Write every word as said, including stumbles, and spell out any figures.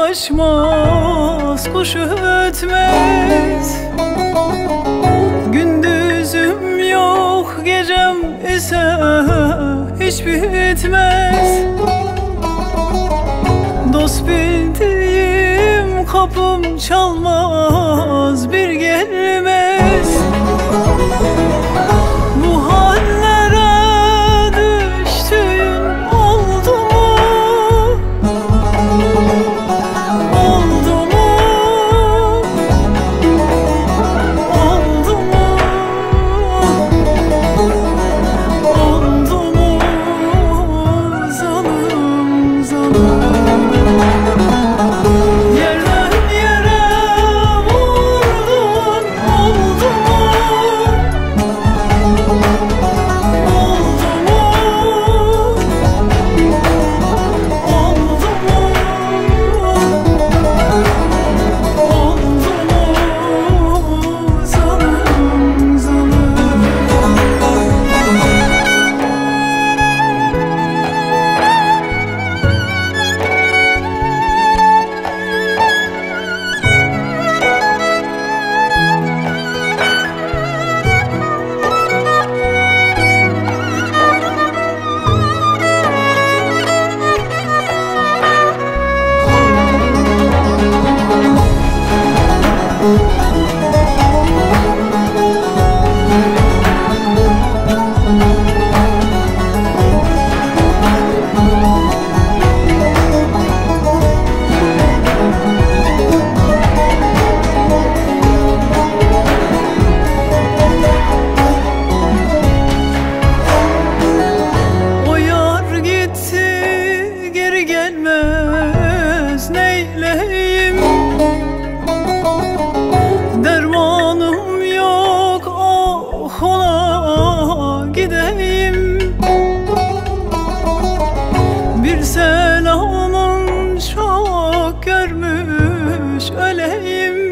ulaşmaz, kuş ötmez. Gündüzüm yok, gecem ise hiç bitmez. Dost bildiğim kapım çalmaz, bir gelmez. Bu hallere düştüğün oldu mu? Oldu mu? Oldu mu? Oldu mu? Zalim, zalim. Yerden yere vurdun, oldu mu? Oldu mu? Oldu mu? Oldu mu? Zalim, zalim. O yar gitti, geri gelmez, neyleyim? Dermanım yok, ah ona gideyim. Bir selamın çok görmüş öleyim.